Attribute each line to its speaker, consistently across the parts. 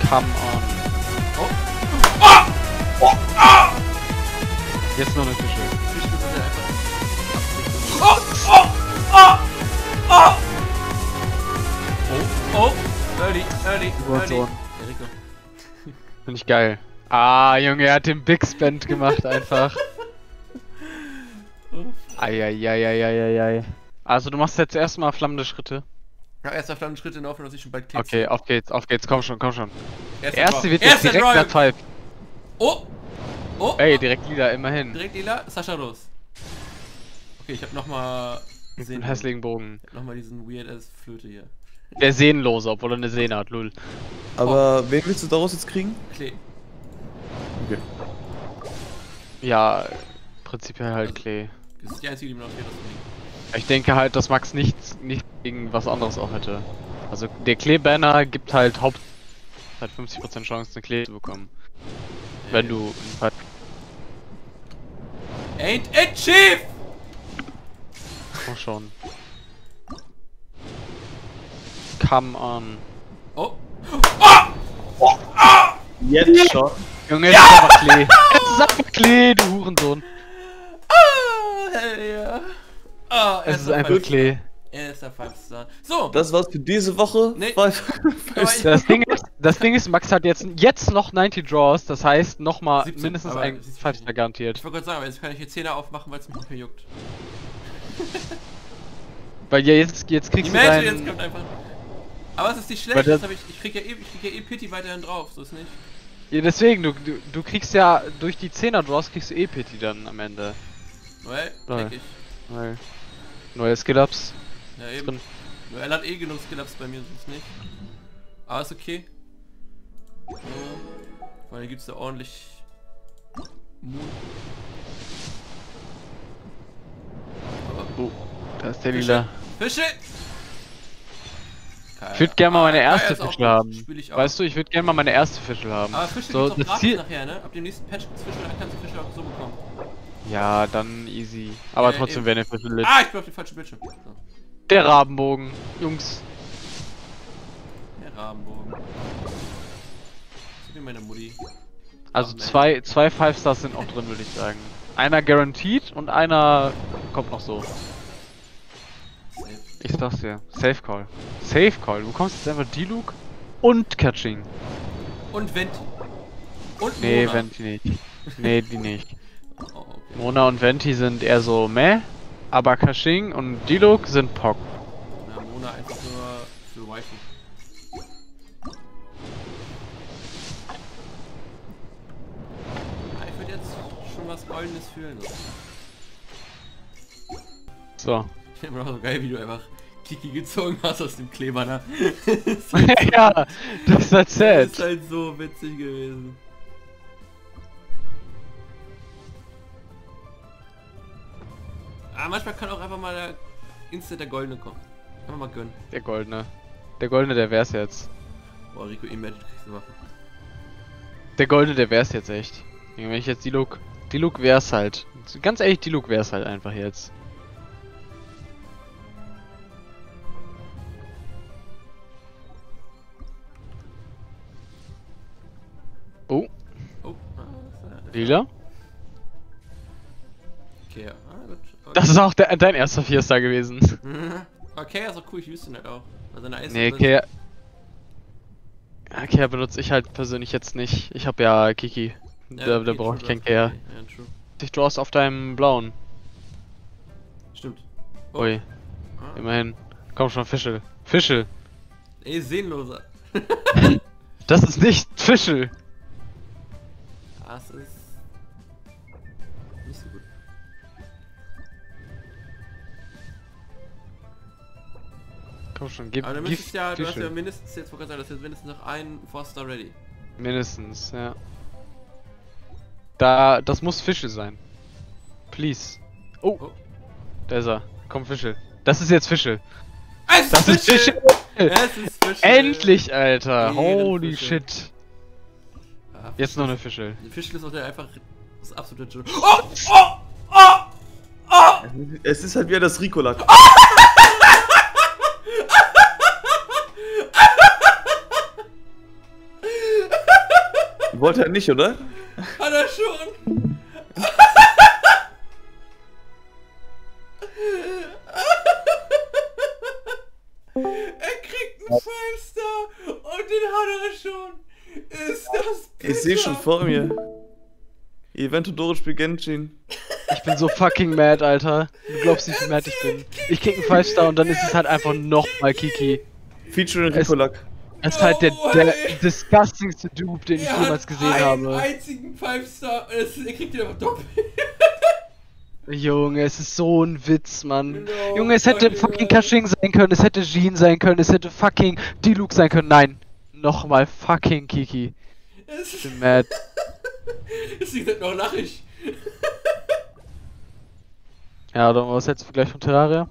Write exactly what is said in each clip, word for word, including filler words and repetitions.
Speaker 1: Come on.
Speaker 2: Oh! Oh! Oh! Oh!
Speaker 1: Jetzt noch eine Fische.
Speaker 2: Fische sind ja einfach. Oh! Oh! Oh! Oh! Oh! Oh! Early, early, early.
Speaker 1: So. Finde ich geil. Ah, Junge, er hat den Big Spend gemacht einfach. Eieieiei. Also du machst jetzt erstmal flammende Schritte.
Speaker 2: Ja, erster flammende Schritte in der Hoffnung, dass ich schon bald klick.
Speaker 1: Okay, auf geht's, auf geht's, komm schon, komm schon.
Speaker 2: Erster
Speaker 1: Der erste
Speaker 2: Drop.
Speaker 1: wird jetzt direkt nach Five.
Speaker 2: Oh! Oh!
Speaker 1: Ey, direkt lila, immerhin.
Speaker 2: Direkt lila, Sascha los. Okay, ich hab nochmal
Speaker 1: Den hässlichen Bogen.
Speaker 2: Ich hab nochmal diesen weird ass Flöte hier.
Speaker 1: Der Sehnenlose, obwohl er eine Sehne hat, lul.
Speaker 3: Aber oh. Wen willst du daraus jetzt kriegen?
Speaker 2: Klee.
Speaker 3: Okay.
Speaker 1: Ja, prinzipiell halt also, Klee.
Speaker 2: Das ist die einzige, die mir noch fehlt, das zu liegen.
Speaker 1: Ich denke halt, dass Max nichts, nicht gegen was anderes auch hätte. Also der Klee-Banner gibt halt Haupt... halt fünfzig Prozent Chance, eine Klee zu bekommen. Hey. Wenn du...
Speaker 2: Ain't it chief!
Speaker 1: Oh schon. Come on.
Speaker 2: Oh! Oh! Oh! Oh!
Speaker 3: Jetzt schon.
Speaker 1: Junge, jetzt ist einfach Klee. Jetzt ist einfach Klee, du Hurensohn.
Speaker 2: Oh, hell yeah. Oh,
Speaker 1: es ist einfach Klee.
Speaker 2: Er ist der Five-Star. So!
Speaker 3: Das war's für diese Woche.
Speaker 2: Nee.
Speaker 1: das, Ding ist, das Ding ist, Max hat jetzt, jetzt noch neunzig Draws, das heißt nochmal mindestens ein Five-Star garantiert.
Speaker 2: Ich wollte gerade sagen, aber jetzt kann ich hier Zehner aufmachen, weil es mich nicht mehr juckt.
Speaker 1: Weil ja, jetzt, jetzt kriegst
Speaker 2: die
Speaker 1: du deinen...
Speaker 2: jetzt kommt einfach... Aber es ist nicht schlecht, das hab ich, ich krieg ja eh, ich krieg ja eh Pity weiterhin drauf, so ist nicht.
Speaker 1: Ja, deswegen, du, du, du kriegst ja durch die Zehner Draws kriegst du eh Pity dann am Ende.
Speaker 2: Noel, krieg ich.
Speaker 1: Noel. Neue Skill-Ups.
Speaker 2: Ja eben. Noel hat eh genug Skill-Ups bei mir, sonst nicht. Aber ist okay. So. Vor allem gibt's da ordentlich... Moon.
Speaker 1: Oh, da ist der Lila.
Speaker 2: Fische!
Speaker 1: Ich würde gerne mal meine erste
Speaker 2: ah,
Speaker 1: Fischl haben. Weißt du, ich würde gerne mal meine erste Fischl haben.
Speaker 2: Aber Fischl
Speaker 1: so,
Speaker 2: gibt's auch
Speaker 1: das Ziel
Speaker 2: nachher, ne? Ab dem nächsten Patch gibt's Fischl, dann kannst du Fischl auch so bekommen.
Speaker 1: Ja, dann easy. Aber
Speaker 2: ja,
Speaker 1: trotzdem wäre der Fischl lit.
Speaker 2: Ah, ich bin auf den falschen Bildschirm. So.
Speaker 1: Der Rabenbogen, Jungs.
Speaker 2: Der Rabenbogen. So wie meine Mutti.
Speaker 1: Also Ach, zwei, zwei Five-Stars sind auch drin, würde ich sagen. Einer guaranteed und einer kommt noch so. Ich sag's dir. Safe Call. Safe Call. Du bekommst jetzt einfach D-Luke und Catching.
Speaker 2: Und Venti. Und
Speaker 1: Nee,
Speaker 2: Mona.
Speaker 1: Venti nicht. Nee, die nicht.
Speaker 2: Oh, okay.
Speaker 1: Mona und Venti sind eher so meh, aber Catching und D-Luke sind Pock.
Speaker 2: Na, Mona einfach nur für Waifu. Ja, ich würde jetzt schon was Goldenes fühlen.
Speaker 1: So.
Speaker 2: Ich finde immer noch so geil, wie du einfach Kiki gezogen hast aus dem Kleber, ne?
Speaker 1: Ja, das ist halt sad.
Speaker 2: Das ist halt so witzig gewesen. Ah, manchmal kann auch einfach mal der Instant der Goldene kommen. Kann man mal gönnen.
Speaker 1: Der Goldene. Der Goldene, der wär's jetzt.
Speaker 2: Boah, Rico, Imagine, du kriegst eine Waffe.
Speaker 1: Der Goldene, der wär's jetzt echt. Wenn ich jetzt D-Luke... D-Luke wär's halt. Ganz ehrlich, D-Luke wär's halt einfach jetzt. Oh.
Speaker 2: Oh. Ah,
Speaker 1: Lila?
Speaker 2: Okay, ja. Ah, gut. Okay.
Speaker 1: Das ist auch der, dein erster Vier-Star gewesen.
Speaker 2: Okay, also cool, ich wüsste nicht auch. Also eine
Speaker 1: Nee, okay. Okay, benutze ich halt persönlich jetzt nicht. Ich habe ja Kiki.
Speaker 2: Ja,
Speaker 1: da
Speaker 2: okay,
Speaker 1: da brauche ich keinen
Speaker 2: okay.
Speaker 1: Care.
Speaker 2: Ja, true.
Speaker 1: Ich draws auf deinem blauen.
Speaker 2: Stimmt. Oh.
Speaker 1: Ui.
Speaker 2: Ah.
Speaker 1: Immerhin. Komm schon, Fischl. Fischl.
Speaker 2: Ey, Sehnloser.
Speaker 1: Das ist nicht Fischl.
Speaker 2: Das ist nicht so gut.
Speaker 1: Komm schon, gib
Speaker 2: Aber du
Speaker 1: gib
Speaker 2: müsstest ja, du hast
Speaker 1: Fischl.
Speaker 2: ja mindestens, jetzt wollte ich sagen, das ist jetzt mindestens noch ein Four-Star ready.
Speaker 1: Mindestens, ja. Da, das muss Fischl sein. Please. Oh.
Speaker 2: Oh.
Speaker 1: Da ist er. Komm, Fischl. Das ist jetzt Fischl.
Speaker 2: Es
Speaker 1: Das ist Fischl.
Speaker 2: Es ist Fischl.
Speaker 1: Endlich, Alter.
Speaker 2: Jeden
Speaker 1: Holy
Speaker 2: Fischl.
Speaker 1: shit.
Speaker 2: Ja,
Speaker 1: Jetzt noch eine Fischl.
Speaker 2: Der Fischl ist auch der einfach das absolute... Oh! Oh! Oh! Oh!
Speaker 3: Es ist halt wieder das Rico-Lack. Wollte er nicht, oder?
Speaker 2: Hat er schon! Er kriegt einen Five-Star und den hat er schon! Ist das bitter?
Speaker 3: Ich sehe schon vor mir. Eventodoro spielt Genshin.
Speaker 1: Ich bin so fucking mad, Alter. Du glaubst nicht, wie mad ich bin. Ich krieg einen five Star und dann ist es halt einfach nochmal Kiki.
Speaker 3: Featuring
Speaker 1: Es-
Speaker 3: Rikolak.
Speaker 1: Es ist halt der,
Speaker 2: No
Speaker 1: der
Speaker 2: way.
Speaker 1: disgustingste Dupe, den ich
Speaker 2: Er
Speaker 1: jemals
Speaker 2: hat
Speaker 1: gesehen
Speaker 2: einen
Speaker 1: habe.
Speaker 2: einzigen Five-Star, er kriegt den aber doppelt.
Speaker 1: Junge, es ist so ein Witz, Mann.
Speaker 2: No
Speaker 1: Junge, es hätte
Speaker 2: fucking
Speaker 1: fucking
Speaker 2: way.
Speaker 1: Kashing sein können, es hätte Jean sein können, es hätte fucking Diluc sein können. Nein. Nochmal fucking Kiki.
Speaker 2: Es
Speaker 1: Ich bin mad.
Speaker 2: es liegt halt noch lachig.
Speaker 1: Ja, dann was hältst du gleich von Terraria?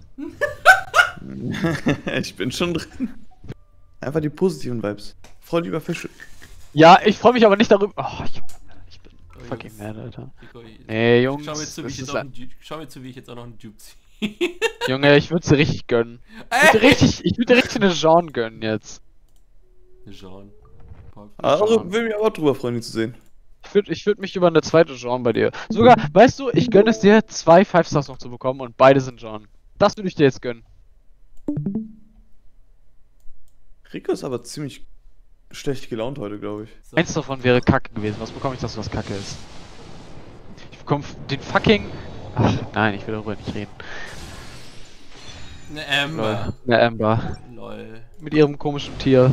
Speaker 3: Ich bin schon drin. Einfach die positiven Vibes. Freu dich über Fische.
Speaker 1: Ja, ich freue mich aber nicht darüber. Oh, ich, ich bin
Speaker 2: Oh,
Speaker 1: fucking
Speaker 2: Jungs.
Speaker 1: mad, Alter.
Speaker 2: Rico, ich-
Speaker 1: Nee, Jungs.
Speaker 2: Schau mir zu, wie
Speaker 1: das
Speaker 2: ich jetzt
Speaker 1: ist
Speaker 2: auch
Speaker 1: ein-
Speaker 2: einen Dupe, schau mir zu, wie ich jetzt auch noch einen Dupe ziehe.
Speaker 1: Junge, ich würde sie richtig gönnen. Ich würde richtig, ich würde richtig eine Jean gönnen jetzt.
Speaker 2: Jean. Paul.
Speaker 3: Also will mich aber auch drüber freuen, die zu sehen.
Speaker 1: Ich würde ich würd mich über eine zweite Jean bei dir. Sogar, weißt du, ich gönne es dir, zwei five Stars noch zu bekommen und beide sind Jean. Das würde ich dir jetzt gönnen.
Speaker 3: Rico ist aber ziemlich schlecht gelaunt heute, glaube ich.
Speaker 2: So.
Speaker 1: Eins davon wäre Kacke gewesen. Was bekomme ich, dass was Kacke ist? Ich bekomme den fucking. Ach, nein, ich will darüber nicht reden.
Speaker 2: Eine
Speaker 1: Lol.
Speaker 2: Amber.
Speaker 1: Eine Amber.
Speaker 2: Lol.
Speaker 1: Mit ihrem komischen Tier.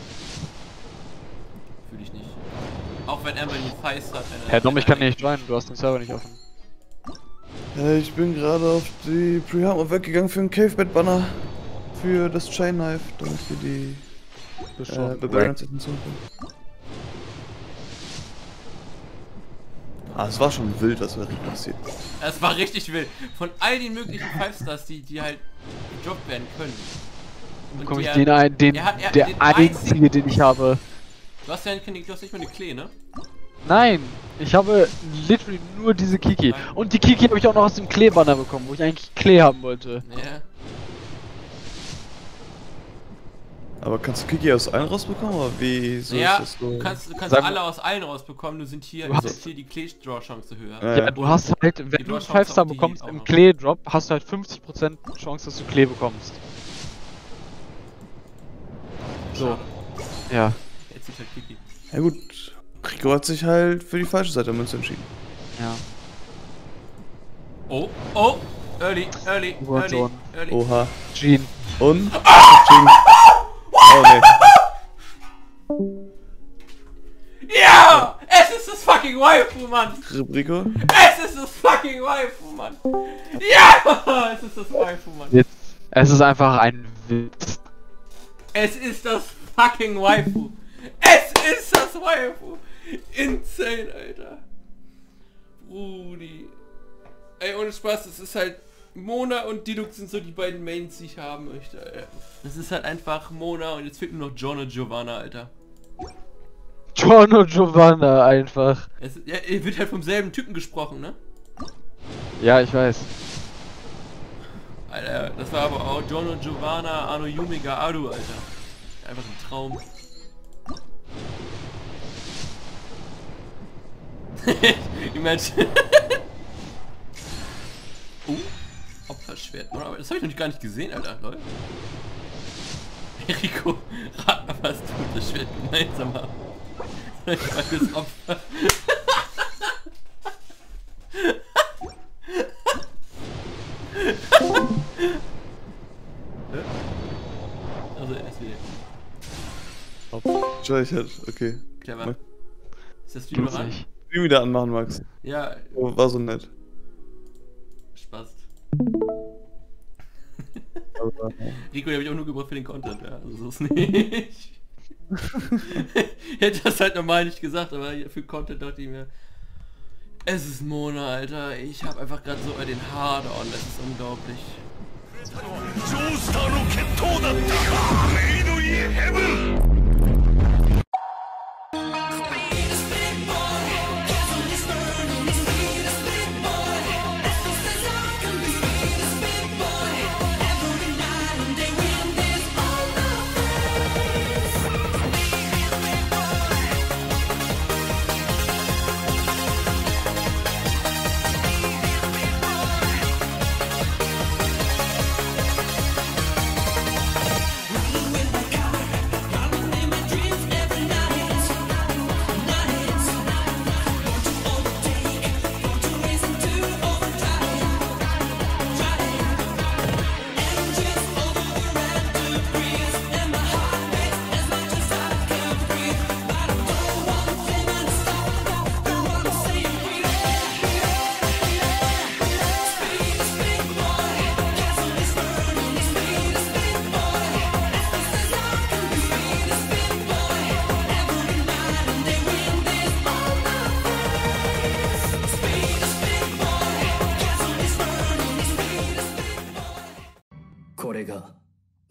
Speaker 2: Fühl ich nicht. Auch wenn Amber den Feist hat. wenn er-
Speaker 1: Herr Dom, ich kann
Speaker 2: wenn er-
Speaker 1: nicht joinen, du hast den Server nicht offen.
Speaker 3: Äh, ich bin gerade auf die Pre-Harm weggegangen für einen Cave-Bed-Banner. Für das Chain Knife, damit wir die
Speaker 1: Du
Speaker 3: äh, Barbarians hinzukommen. Ah, es war schon wild, was bei Rico passiert.
Speaker 2: Es war richtig wild. Von all den möglichen Five-Stars, die, die halt gedroppt werden können. Und
Speaker 1: bekomme ich
Speaker 2: die
Speaker 1: den,
Speaker 2: er-
Speaker 1: ein, den
Speaker 2: er hat- er-
Speaker 1: der
Speaker 2: den
Speaker 1: einzige,
Speaker 2: einzigen-
Speaker 1: den ich habe.
Speaker 2: Du hast ja keine, du hast nicht mal eine Klee, ne?
Speaker 1: Nein, ich habe literally nur diese Kiki.
Speaker 2: Nein.
Speaker 1: Und die Kiki habe ich auch noch aus dem Klee-Banner bekommen, wo ich eigentlich Klee haben wollte.
Speaker 2: Ja.
Speaker 3: Aber kannst du Kiki aus allen rausbekommen, oder wie so
Speaker 2: ja,
Speaker 3: ist das so?
Speaker 2: du kannst, du kannst
Speaker 1: Sag-
Speaker 2: alle aus allen rausbekommen, nur sind hier,
Speaker 1: Du
Speaker 2: ist
Speaker 1: hast-
Speaker 2: hier die Klee-Draw-Chance höher.
Speaker 3: Ja.
Speaker 1: Ja, du hast halt, wenn
Speaker 2: Die
Speaker 1: du einen
Speaker 2: Draw-Chance
Speaker 1: five Star
Speaker 2: auf die
Speaker 1: bekommst
Speaker 2: auch
Speaker 1: im
Speaker 2: noch.
Speaker 1: Klee-Drop, hast du halt fünfzig Prozent Chance, dass du Klee bekommst. So,
Speaker 2: Schade.
Speaker 1: ja.
Speaker 2: Jetzt sieht halt Kiki.
Speaker 3: Ja gut, Rico hat sich halt für die falsche Seite der Münze entschieden.
Speaker 1: Ja.
Speaker 2: Oh, oh! Early, early,
Speaker 1: Oh,
Speaker 2: early,
Speaker 1: John.
Speaker 2: early.
Speaker 3: Oha.
Speaker 1: Jean.
Speaker 3: Und? Ching. Oh ne.
Speaker 2: Ja! Es ist das fucking Waifu, Mann!
Speaker 3: Rico?
Speaker 2: Es ist das fucking Waifu, Mann! Ja! Es ist das Waifu, Mann!
Speaker 1: Jetzt. Es ist einfach ein Witz.
Speaker 2: Es ist das fucking Waifu! Es ist das Waifu! Insane, Alter! Brudi. Ey, ohne Spaß, es ist halt... Mona und Diluc sind so die beiden Mains, die ich haben möchte, Alter. Das ist halt einfach Mona und jetzt fehlt nur noch John und Giovanna, Alter.
Speaker 1: John und Giovanna einfach.
Speaker 2: Es, ja, er wird halt vom selben Typen gesprochen, ne?
Speaker 1: Ja, ich weiß.
Speaker 2: Alter, das war aber auch John und Giovanna, Ano Yumiga Adu, Alter. Einfach ein Traum. Imagine. uh, Opferschwert. Oder? Das habe ich noch gar nicht gesehen, Alter, Leute. Rico, rat mal, was du und das Schwert gemeinsam haben. Ich war das Opfer. Also, er ist wieder
Speaker 3: Speichert, okay.
Speaker 2: clever. Ist das Stream noch an?
Speaker 1: Lustig.
Speaker 3: Stream wieder anmachen, Max.
Speaker 2: Ja,
Speaker 3: Oh, war so nett.
Speaker 2: Spaß.
Speaker 3: Aber,
Speaker 2: Rico, den habe ich auch nur gebraucht für den Content, ja. Also so ist nicht. Ich hätte das halt normal nicht gesagt, aber für Content dachte ich mir. Es ist Mona, Alter. Ich habe einfach gerade so den Hader on. Das ist unglaublich.
Speaker 4: ジョースターの決闘だったメイドインヘブン
Speaker 5: Every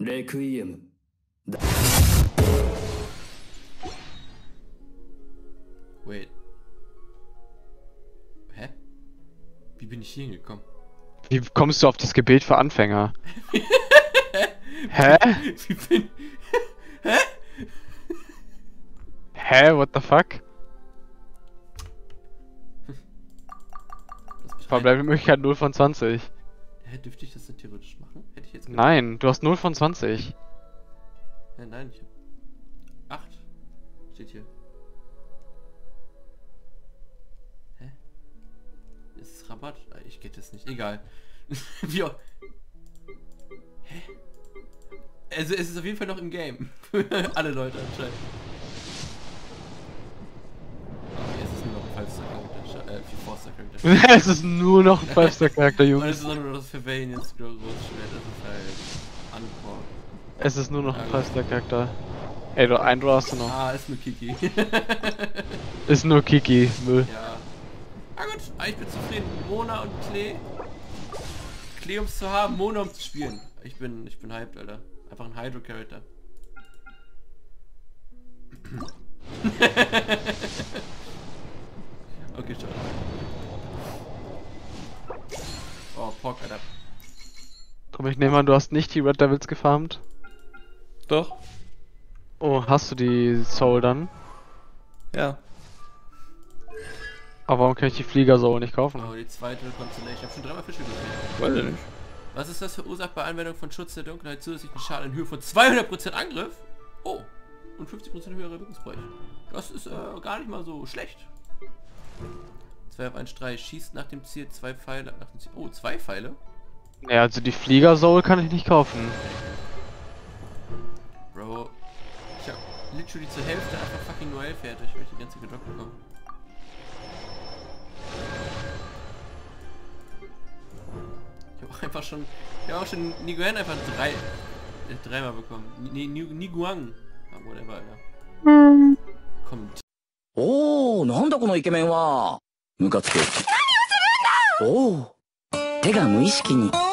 Speaker 5: Requiem.
Speaker 2: Wait. Hä? Wie bin ich hier hingekommen?
Speaker 1: Wie kommst du auf das Gebet für Anfänger? Hä?
Speaker 2: Wie bin... Hä?
Speaker 1: Hä? What the fuck? Verbleibende null von zwanzig.
Speaker 2: Hä, dürfte ich das denn theoretisch machen? Hätte ich jetzt gedacht.
Speaker 1: Nein, du hast null von zwanzig.
Speaker 2: Ja, nein, ich hab... acht. Steht hier. Hä? Ist es Rabatt? Ich geht es nicht. Egal. Wie auch... Hä? Also es ist auf jeden Fall noch im Game. Alle Leute anscheinend. Okay, es ist nur noch ein Five-Star-Charakter. Äh, Four-Star-Charakter.
Speaker 1: Es ist nur noch ein Five-Star-Charakter,
Speaker 2: Und
Speaker 1: Jungs.
Speaker 2: es ist auch nur das Vervanians Großschwert. Das ist halt... Anpor.
Speaker 1: Es ist nur noch ein Five-Star-Charakter. Ey, du, ein Draw hast du noch.
Speaker 2: Ah, ist nur Kiki.
Speaker 1: Ist nur Kiki, Müll.
Speaker 2: Ja. Ah gut, ah, ich bin zufrieden. Mona und Klee. Klee ums zu haben, Mona um zu spielen. Ich bin, ich bin hyped, Alter. Einfach ein Hydro-Charakter. Okay, schau. Oh, Pock, Alter.
Speaker 1: Komm, ich nehme an, du hast nicht die Red Devils gefarmt.
Speaker 3: Doch.
Speaker 1: Oh, hast du die Soul dann?
Speaker 3: Ja.
Speaker 1: Aber warum kann ich die Flieger Soul nicht kaufen?
Speaker 2: Oh, die zweite Constellation. Ich hab schon dreimal Fische gesehen.
Speaker 3: Weiß ich nicht.
Speaker 2: Was ist das verursacht bei Anwendung von Schutz der Dunkelheit zusätzlichen Schaden in Höhe von zweihundert Prozent Angriff? Oh, und fünfzig Prozent höherer Wirkungsbereich. Das ist äh, gar nicht mal so schlecht. zwei auf einen Streich. Schießt nach dem Ziel zwei Pfeile. Nach dem Ziel. Oh, zwei Pfeile?
Speaker 1: Ja, also die Flieger Soul kann ich nicht kaufen.
Speaker 2: Bro, ich hab literally zur Hälfte einfach fucking Noel fertig, weil ich die ganze gedroppt bekomme. Ich hab auch einfach schon, ich hab auch schon Niguan einfach drei, äh, dreimal bekommen. Ni, Ni, Niguang. Ah, whatever, Alter. Kommt.
Speaker 5: おー、なんだこのイケメンは。ムカつく。おお、手が無意識に。